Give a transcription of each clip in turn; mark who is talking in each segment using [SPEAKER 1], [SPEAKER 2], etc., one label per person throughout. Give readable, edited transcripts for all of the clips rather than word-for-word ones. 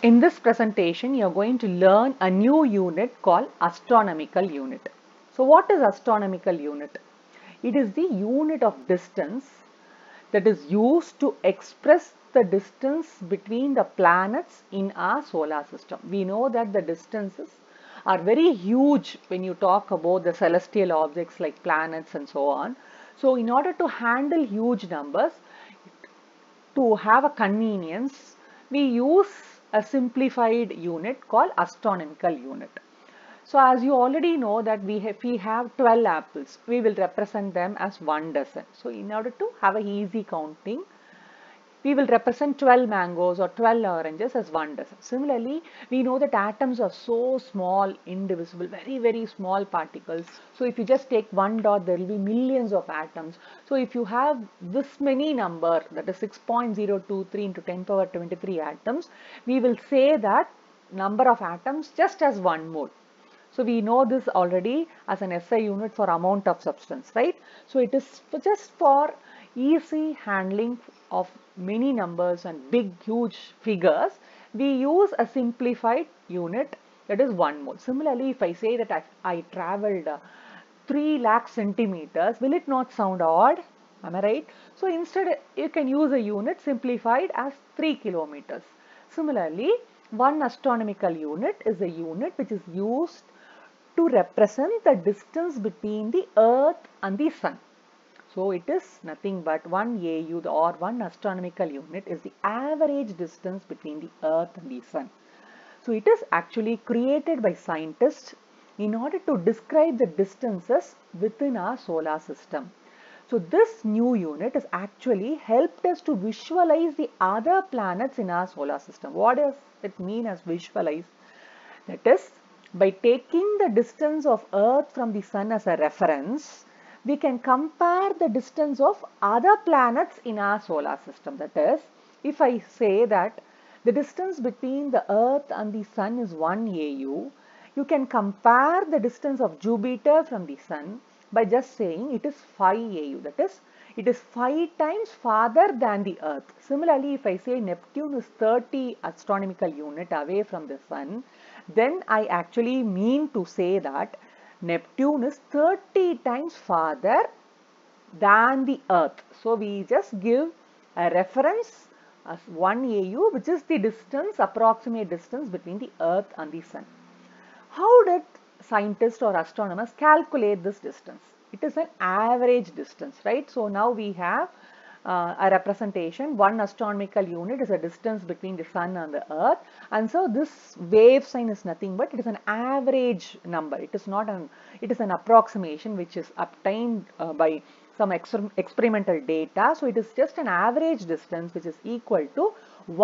[SPEAKER 1] In this presentation, you are going to learn a new unit called astronomical unit. So what is astronomical unit? It is the unit of distance that is used to express the distance between the planets in our solar system. We know that the distances are very huge when you talk about the celestial objects like planets and so on. So in order to handle huge numbers, to have a convenience, we use a simplified unit called astronomical unit. So as you already know that we have 12 apples, we will represent them as 1 dozen. So in order to have a easy counting, we will represent 12 mangoes or 12 oranges as 1 dozen. Similarly, we know that atoms are so small, indivisible, very, very small particles. So if you just take one dot, there will be millions of atoms. So if you have this many number, that is 6.023 into 10 power 23 atoms, we will say that number of atoms just as 1 mole. So we know this already as an SI unit for amount of substance, right? So it is just for easy handling of many numbers and big huge figures, we use a simplified unit, that is 1 mole. Similarly, if I say that I traveled 3 lakh centimeters, will it not sound odd? Am I right? So instead you can use a unit simplified as 3 kilometers. Similarly, one astronomical unit is a unit which is used to represent the distance between the Earth and the Sun. So it is nothing but 1 AU or 1 astronomical unit is the average distance between the Earth and the Sun. So it is actually created by scientists in order to describe the distances within our solar system. So this new unit has actually helped us to visualize the other planets in our solar system. What does it mean as visualize? That is, by taking the distance of Earth from the Sun as a reference, we can compare the distance of other planets in our solar system. That is, if I say that the distance between the Earth and the Sun is 1 AU, you can compare the distance of Jupiter from the Sun by just saying it is 5 AU. That is, it is 5 times farther than the Earth. Similarly, if I say Neptune is 30 astronomical unit away from the Sun, then I actually mean to say that Neptune is 30 times farther than the Earth. So we just give a reference as 1 AU, which is the distance, approximate distance between the Earth and the Sun. How did scientists or astronomers calculate this distance? It is an average distance, right? So now we have a representation. 1 astronomical unit is a distance between the Sun and the Earth, and so this wave sign is nothing but it is an average number. It is not an, it is an approximation which is obtained by some experimental data. So it is just an average distance which is equal to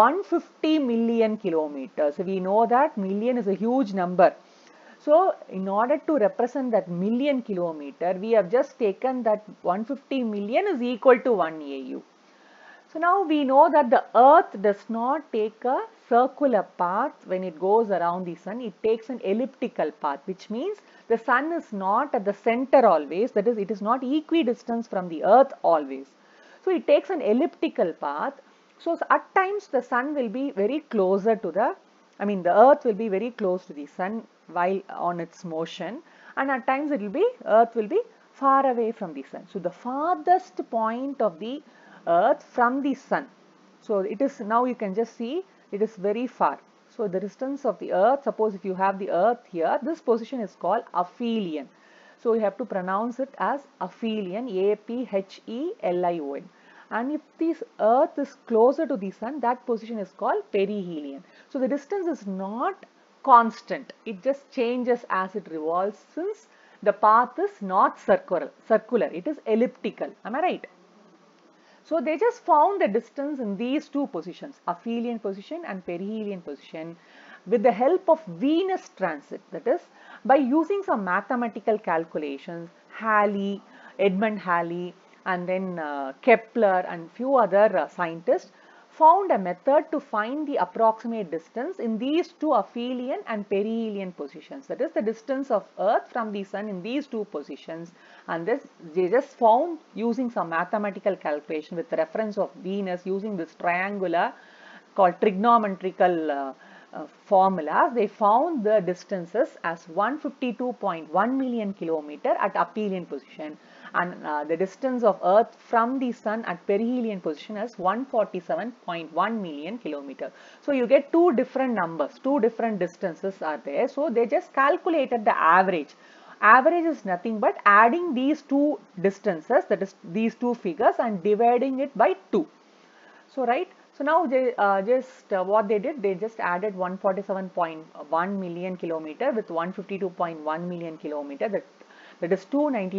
[SPEAKER 1] 150 million kilometers. We know that million is a huge number. So in order to represent that million kilometer, we have just taken that 150 million is equal to 1 AU. So now we know that the Earth does not take a circular path when it goes around the Sun. It takes an elliptical path, which means the Sun is not at the center always. That is, it is not equidistant from the Earth always. So it takes an elliptical path. So at times the Sun will be very closer to the Earth will be very close to the Sun while on its motion, and at times Earth will be far away from the Sun. So the farthest point of the Earth from the Sun, so it is, now you can just see it is very far. So the distance of the Earth, suppose if you have the Earth here, this position is called aphelion. So you have to pronounce it as aphelion, APHELION. And if this Earth is closer to the Sun, that position is called perihelion. So the distance is not constant. It just changes as it revolves, since the path is not circular. It is elliptical. Am I right? So they just found the distance in these two positions, aphelion position and perihelion position, with the help of Venus transit. That is, by using some mathematical calculations, Halley, Edmund Halley, and then Kepler and few other scientists found a method to find the approximate distance in these two aphelion and perihelion positions. That is the distance of Earth from the Sun in these two positions, and this they just found using some mathematical calculation with reference of Venus, using this triangular called trigonometrical formulas, they found the distances as 152.1 million kilometer at aphelion position, and the distance of Earth from the Sun at perihelion position is 147.1 million kilometer. So you get two different numbers, two different distances are there. So they just calculated the average. Average is nothing but adding these two distances, that is these two figures, and dividing it by 2. So right. So now they what they did, they just added 147.1 million kilometer with 152.1 million kilometer. That is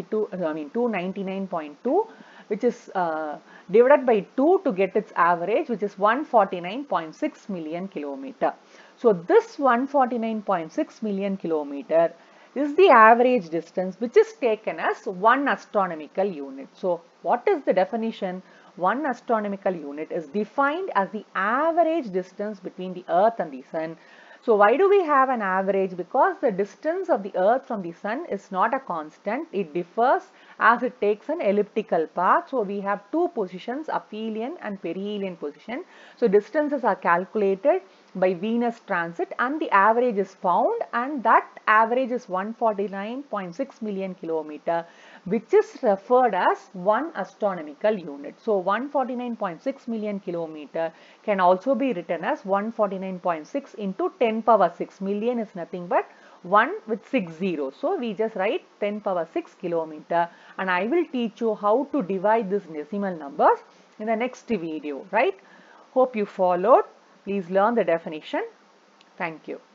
[SPEAKER 1] 299.2, which is divided by 2 to get its average, which is 149.6 million kilometer. So this 149.6 million kilometer is the average distance which is taken as 1 astronomical unit. So what is the definition? 1 astronomical unit is defined as the average distance between the Earth and the Sun. So why do we have an average? Because the distance of the Earth from the Sun is not a constant. It differs as it takes an elliptical path. So we have two positions, aphelion and perihelion position. So distances are calculated by Venus transit and the average is found, and that average is 149.6 million kilometer, which is referred as 1 astronomical unit. So 149.6 million kilometer can also be written as 149.6 into 10 power 6. Million is nothing but 1 with 6 zeros. So we just write 10 power 6 kilometer, and I will teach you how to divide these decimal numbers in the next video, right? Hope you followed. Please learn the definition. Thank you.